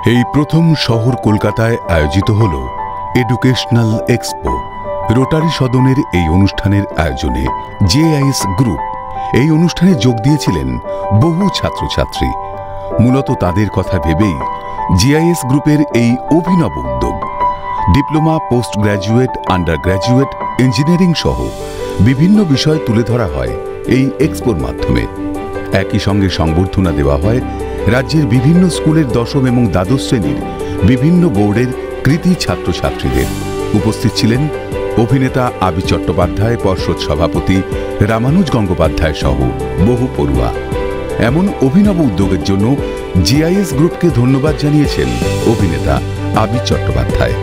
এই প্রথম শহর কলকাতায় আয়োজিত হল এডুকেশনাল এক্সপো। রোটারি সদনের এই অনুষ্ঠানের আয়োজনে জেআইএস গ্রুপ এই অনুষ্ঠানে যোগ দিয়েছিলেন বহু ছাত্রছাত্রী। মূলত তাদের কথা ভেবেই জেআইএস গ্রুপের এই অভিনব উদ্যোগ। Diploma, post graduate, under graduate, engineering সহ বিভিন্ন বিষয় তুলে ধরা হয় এই এক্সপোর মাধ্যমে। একই সঙ্গে সংবর্ধনা দেওয়া হয় রাজ্যের বিভিন্ন স্কুলের দশম এবং দ্বাদশ শ্রেণীর বিভিন্ন বোর্ডের কৃতী ছাত্রছাত্রীদের। উপস্থিত ছিলেন অভিনেতা আবি চট্টোপাধ্যায়, পর্ষদ সভাপতি রামানুজ গঙ্গোপাধ্যায় সহ বহু পড়ুয়া। এমন অভিনব উদ্যোগের জন্য জেআইএস গ্রুপকে ধন্যবাদ জানিয়েছেন অভিনেতা আবি চট্টোপাধ্যায়।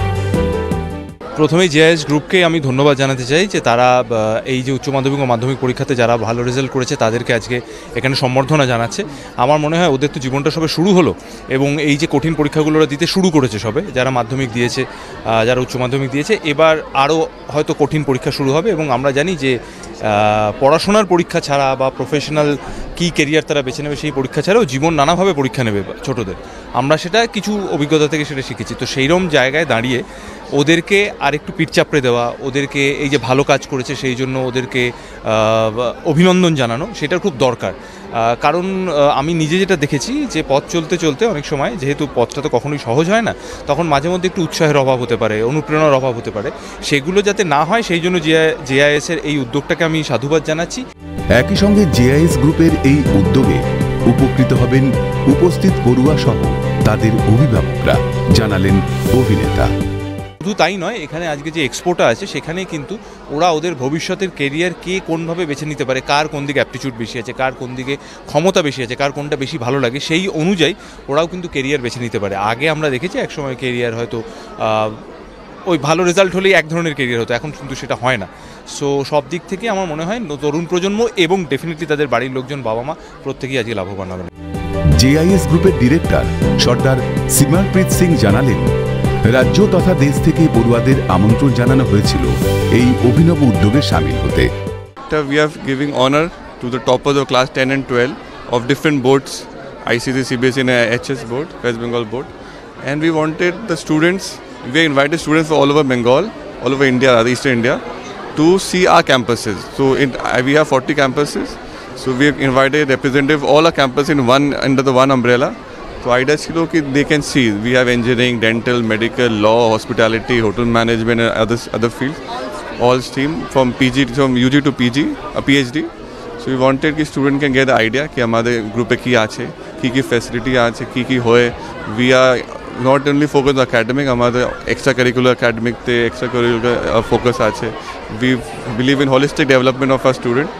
প্রথমেই জেআইএস গ্রুপকে আমি ধন্যবাদ জানাতে চাই যে তারা এই যে উচ্চ মাধ্যমিক ও মাধ্যমিক পরীক্ষাতে যারা ভালো রেজাল্ট করেছে তাদেরকে আজকে এখানে সম্বর্ধনা জানাচ্ছে। আমার মনে হয় ওদের তো জীবনটা সবে শুরু হলো এবং এই যে কঠিন পরীক্ষাগুলো দিতে শুরু করেছে সবে, যারা মাধ্যমিক দিয়েছে, যারা উচ্চ মাধ্যমিক দিয়েছে, এবার আরও হয়তো কঠিন পরীক্ষা শুরু হবে। এবং আমরা জানি যে পড়াশোনার পরীক্ষা ছাড়া বা প্রফেশনাল কী কেরিয়ার তারা বেছে নেবে সেই পরীক্ষা ছাড়াও জীবন নানাভাবে পরীক্ষা নেবে ছোটদের। আমরা সেটা কিছু অভিজ্ঞতা থেকে সেটা শিখেছি। তো সেইরকম জায়গায় দাঁড়িয়ে ওদেরকে আর একটু পিঠ চাপড়ে দেওয়া, ওদেরকে এই যে ভালো কাজ করেছে সেই জন্য ওদেরকে অভিনন্দন জানানো, সেটা খুব দরকার। কারণ আমি নিজে যেটা দেখেছি যে পথ চলতে চলতে অনেক সময়, যেহেতু পথটা তো কখনোই সহজ হয় না, তখন মাঝে মধ্যে একটু উৎসাহের অভাব হতে পারে, অনুপ্রেরণার অভাব হতে পারে। সেগুলো যাতে না হয় সেই জন্য জেআইএসের এই উদ্যোগটাকে আমি সাধুবাদ জানাচ্ছি। একই সঙ্গে জেআইএস গ্রুপের এই উদ্যোগে উপকৃত হবেন উপস্থিত পড়ুয়া সহ তাদের অভিভাবকরা, জানালেন অভিনেতা। শুধু তাই নয়, এখানে আজকে যে এক্সপোটা আছে সেখানে কিন্তু ওরা ওদের ভবিষ্যতের কেরিয়ার কে কোনভাবে বেছে নিতে পারে, কার কোন দিকে অ্যাপটিটিউড বেশি আছে, কার কোন দিকে ক্ষমতা বেশি আছে, কার কোনটা বেশি ভালো লাগে, সেই অনুযায়ী ওরাও কিন্তু কেরিয়ার বেছে নিতে পারে। আগে আমরা দেখেছি একসময় কেরিয়ার হয়তো ওই ভালো রেজাল্ট হলেই এক ধরনের কেরিয়ার হতো, এখন কিন্তু সেটা হয় না। সো সব দিক থেকে আমার মনে হয় তরুণ প্রজন্ম এবং ডেফিনেটলি তাদের বাড়ির লোকজন, বাবা মা প্রত্যেকেই আজকে লাভবান হবেন। জেআইএস গ্রুপের ডিরেক্টর সর্দার সিমরপ্রীত সিং জানালেন, রাজ্য তথা দেশ থেকে পড়ুয়াদের আমন্ত্রণ জানানো হয়েছিল এই অভিনব উদ্যোগে সামিল হতে। We are giving honor to the toppers of class 10 and 12 of different boards, ICSE, CBSE and HS board, West Bengal board, and we wanted the students, we invited students from all over Bengal, all over India, Eastern India, to see our campuses. So we have 40 campuses, so we have invited representatives all our campuses in one, under the one umbrella. So idea is that they can see we have engineering, dental, medical, law, hospitality, hotel management and other fields, all stream from PG, from UG to PG, a PhD. So we wanted that students can get the idea that our group ki ache, ki facility ache, ki hoye. We are not only focused on academic, our extracurricular academic te extracurricular focus ache. We believe in holistic development of our student.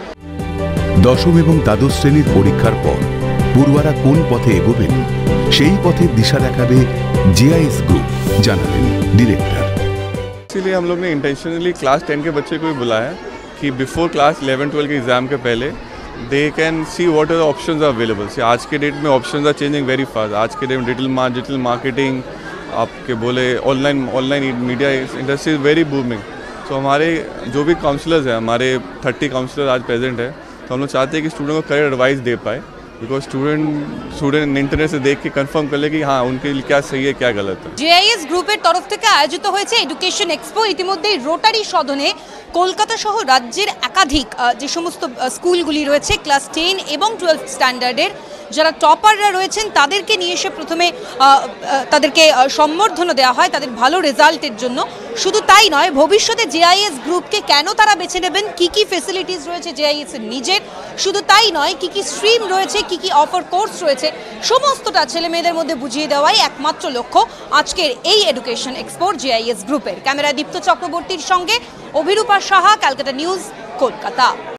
দশম এবং দ্বাদশ শ্রেণীর পরীক্ষার পর পড়ুয়ারা কোন পথে এগোবেন সেই পথের দিশা দেখাবে জেআইএস গ্রুপ, জানালেন ডিরেক্টর। इसीलिए हम लोग ने इंटेंशनली क्लास 10 के बच्चे को भी बुलाया कि बिफोर क्लास 11-12 के एग्जाम के पहले they can see what are the options are available. आज के डेट में options are changing very fast. आज के डेट में डिजिटल मार्केटिंग, आपके बोले online media industry is very booming. तो हमारे जो भी काउंसलर्स हैं, हमारे 30 काउंसलर आज प्रेजेंट है, तो हम लोग चाहते हैं कि स्टूडेंट को करियर एडवाइस दे पाए, बिकॉज स्टूडेंट इंटरनेट से देख के कंफर्म कर ले कि हाँ उनके लिए क्या सही है क्या गलत है। জেআইএস গ্রুপের তরফ থেকে আয়োজিত হয়েছে এডুকেশন এক্সপো। ইতিমধ্যেই রোটারি সদনে কলকাতা সহ রাজ্যের একাধিক যে সমস্ত স্কুলগুলি রয়েছে ক্লাস 10 এবং 12 স্ট্যান্ডার্ডের যারা টপাররা রয়েছেন তাদেরকে নিয়ে এসে প্রথমে তাদেরকে সম্বর্ধনা দেওয়া হয় তাদের ভালো রেজাল্টের জন্য। শুধু তাই নয়, ভবিষ্যতে জেআইএস গ্রুপকে কেন তারা বেছে নেবেন, কি কি ফেসিলিটিস রয়েছে জেআইএস এর নিজের, শুধু তাই নয় কি কি স্ট্রিম রয়েছে, কি কি অফার কোর্স রয়েছে, সমস্তটা ছেলে মেয়েদের মধ্যে বুঝিয়ে দেওয়াই একমাত্র লক্ষ্য আজকের এই এডুকেশন এক্সপোর জেআইএস গ্রুপের। ক্যামেরায় দীপ্ত চক্রবর্তীর সঙ্গে অভিরূপা সাহা, ক্যালকাটা নিউজ, কলকাতা।